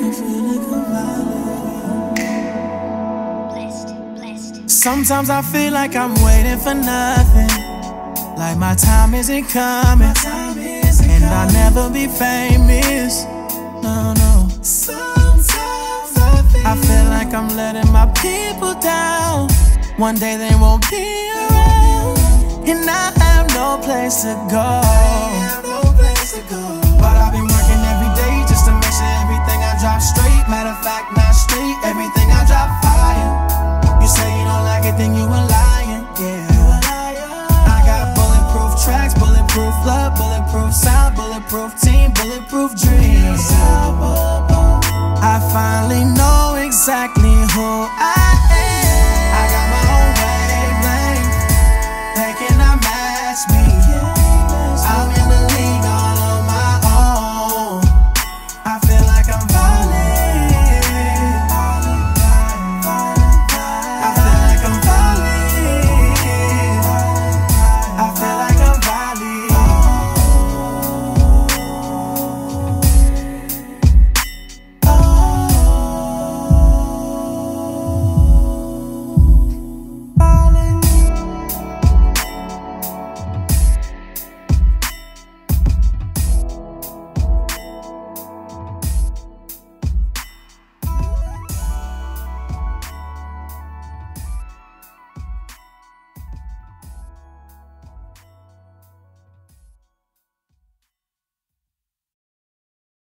Sometimes I feel like I'm waiting for nothing, like my time isn't coming, and I'll never be famous. No, no. Sometimes I feel like I'm letting my people down. One day they won't be around, and I have no place to go. But I've been working every day just to make sure everything I drop straight. Matter of fact, not straight, everything I drop fire. You say you don't like it, then you a lying, yeah. I got bulletproof tracks, bulletproof love, bulletproof sound, bulletproof team, bulletproof dreams. I finally know exactly who I